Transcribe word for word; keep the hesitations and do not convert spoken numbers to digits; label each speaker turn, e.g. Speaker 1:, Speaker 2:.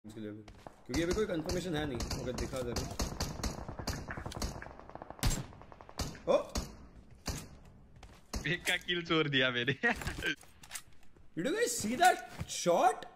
Speaker 1: इसके लिए भी, क्योंकि अभी कोई कंफर्मेशन है नहीं, अगर दिखा जरूर। ओ
Speaker 2: एक का किल चोर दिया मैंने।
Speaker 1: Did you guys see that shot?